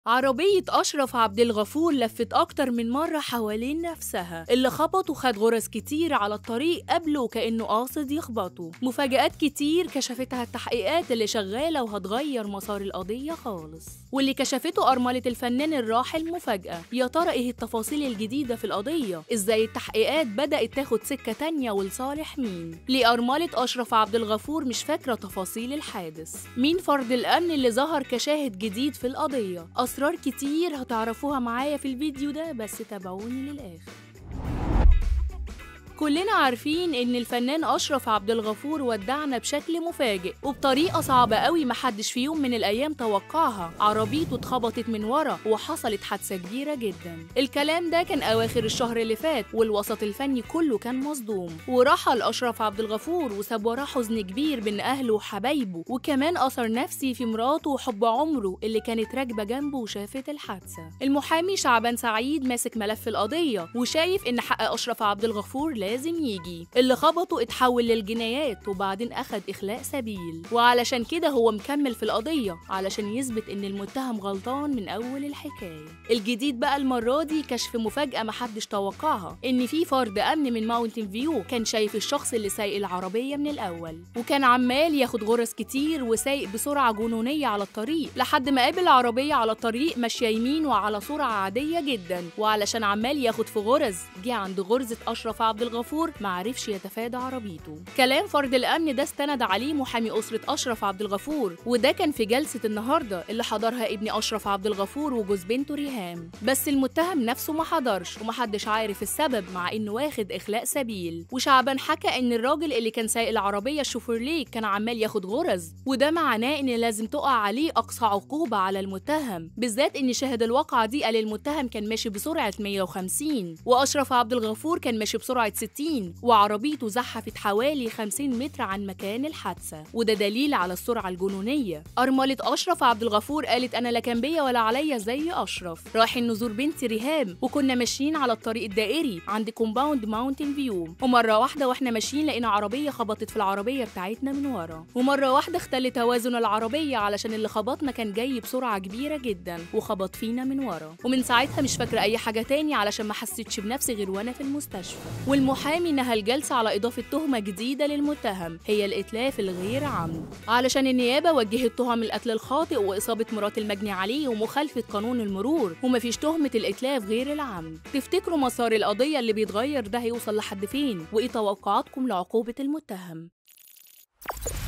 عربية أشرف عبد الغفور لفت أكتر من مرة حوالين نفسها، اللي خبط وخد غرز كتير على الطريق قبله كأنه قاصد يخبطه. مفاجآت كتير كشفتها التحقيقات اللي شغالة وهتغير مسار القضية خالص، واللي كشفته أرملة الفنان الراحل مفاجأة. يا ترى إيه التفاصيل الجديدة في القضية؟ إزاي التحقيقات بدأت تاخد سكة تانية ولصالح مين؟ ليه أرملة أشرف عبد الغفور مش فاكرة تفاصيل الحادث؟ مين فرد الأمن اللي ظهر كشاهد جديد في القضية؟ أسرار كتير هتعرفوها معايا في الفيديو ده، بس تابعوني للآخر. كلنا عارفين إن الفنان أشرف عبد الغفور ودعنا بشكل مفاجئ وبطريقة صعبة قوي محدش في يوم من الأيام توقعها. عربيته اتخبطت من ورا وحصلت حادثة كبيرة جدا. الكلام ده كان أواخر الشهر اللي فات، والوسط الفني كله كان مصدوم. ورحل أشرف عبد الغفور وساب وراه حزن كبير بين أهله وحبايبه، وكمان أثر نفسي في مراته وحب عمره اللي كانت راكبة جنبه وشافت الحادثة. المحامي شعبان سعيد ماسك ملف القضية وشايف إن حق أشرف عبد الغفور لازم يجي. اللي خبطه اتحول للجنايات وبعدين أخد إخلاء سبيل، وعلشان كده هو مكمل في القضية علشان يثبت إن المتهم غلطان من أول الحكاية. الجديد بقى المرة دي كشف مفاجأة محدش توقعها، إن في فرد أمن من ماونتن فيو كان شايف الشخص اللي سايق العربية من الأول، وكان عمال ياخد غرز كتير وسايق بسرعة جنونية على الطريق لحد ما قابل عربية على الطريق ماشية يمين وعلى سرعة عادية جدا. وعلشان عمال ياخد في غرز، جه عند غرزة أشرف عبد الغفور معرفش يتفادى عربيته. كلام فرد الأمن ده استند عليه محامي أسرة أشرف عبد الغفور، وده كان في جلسة النهاردة اللي حضرها ابن أشرف عبد الغفور وجوز بنته ريهام. بس المتهم نفسه ما حضرش ومحدش عارف السبب، مع إنه واخد إخلاء سبيل. وشعبان حكى إن الراجل اللي كان سايق العربية الشوفرليه كان عمال ياخد غرز، وده معناه إن لازم تقع عليه أقصى عقوبة على المتهم، بالذات إن شاهد الواقعة دي قال المتهم كان ماشي بسرعة 150 وأشرف عبد الغفور كان ماشي بسرعة 60، وعربيته زحفت حوالي 50 متر عن مكان الحادثة، وده دليل على السرعة الجنونية. أرملة أشرف عبد الغفور قالت أنا لا كان بيا ولا عليا زي أشرف، رايحين نزور بنتي ريهام وكنا ماشيين على الطريق الدائري عند كومباوند ماونتن فيو، ومرة واحدة واحنا ماشيين لقينا عربية خبطت في العربية بتاعتنا من ورا، ومرة واحدة اختل توازن العربية علشان اللي خبطنا كان جاي بسرعة كبيرة جدا وخبط فينا من ورا. ومن ساعتها مش فاكرة أي حاجة تاني علشان ما حسيتش بنفسي غير وأنا في المستشفى. والمحامي نهى الجلسة على إضافة تهمة جديدة للمتهم، هي الإتلاف الغير عمد، علشان النيابة وجهت تهم القتل الخاطئ وإصابة مرات المجني عليه ومخالفة قانون المرور، ومفيش تهمة الإتلاف غير العمد. تفتكروا مسار القضية اللي بيتغير ده هيوصل لحد فين؟ وإيه توقعاتكم لعقوبة المتهم؟